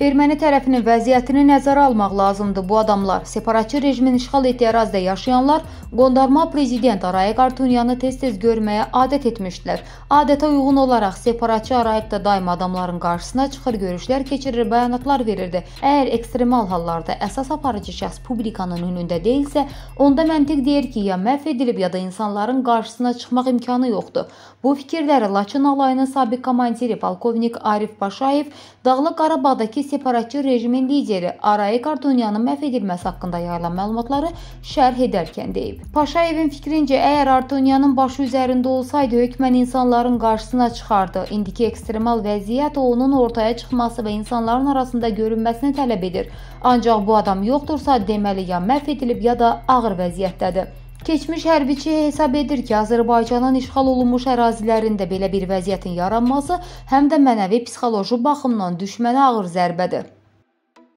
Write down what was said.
Erməni tərəfinin vəziyyətini nəzərə almaq lazımdır. Bu adamlar, separatçı rejimin işğal etdiyi ərazidə yaşayanlar, qondarma prezident Arayik Artunyanı tez-tez görməyə adət etmişdilər. Adətə uyğun olaraq separatçı Arayik da daima adamların qarşısına çıxır, görüşlər keçirir, bəyanatlar verirdi. Əgər ekstremal hallarda əsas aparıcı şəxs publikanın önündə deyilsə, onda məntiq deyir ki, ya məhv edilib, ya da insanların qarşısına çıxmaq imkanı yoxdur. Bu fikirləri Laçın alayının sabiq komandiri polkovnik Arif Paşayev Dağlıq Qarabağdakı separatçı rejimin lideri Arayik Artunyanın məhv edilməsi haqqında yayılan məlumatları şərh edərkən deyib. Paşayevin fikrincə, əgər Artunyanın başı üzərində olsaydı, hökmən insanların qarşısına çıxardı. İndiki ekstremal vəziyyət onun ortaya çıxması və insanların arasında görünməsini tələb edir. Ancaq bu adam yoxdursa, deməli ya məhv edilib, ya da ağır vəziyyətdədir. Keçmiş hərbiçi hesab edir ki, Azərbaycanın işğal olunmuş ərazilərində belə bir vəziyyətin yaranması həm də mənəvi psixoloji baxımdan düşmənə ağır zərbədir.